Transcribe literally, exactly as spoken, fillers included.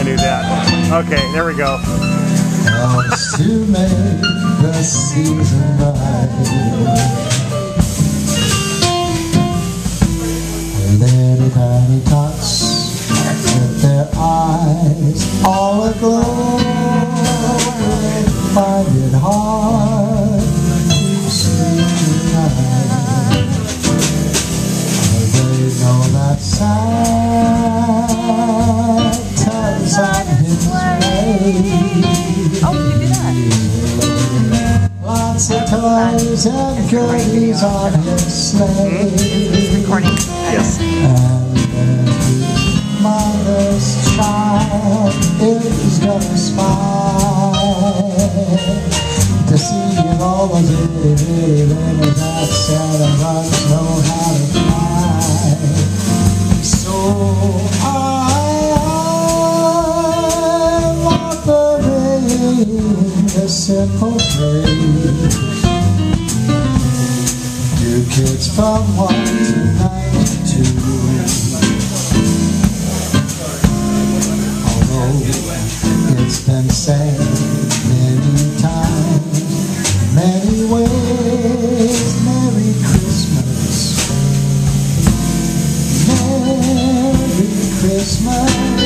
do that. Okay, there we go. Helps to make the season bright. Little tiny tots with their eyes all aglow, they find it hard to sleep tonight. They know that Santa's on his way. Oh, you do that. Lots of toys and goodies on his sleigh. It's recording. Yes. And every mother's child is gonna smile to see if all those itty bitty babies that Santa Claus know how to fly. So I am offering a simple phrase to kids from one to ninety-two. Although it's been said many times, many ways, Merry Christmas, Merry Christmas.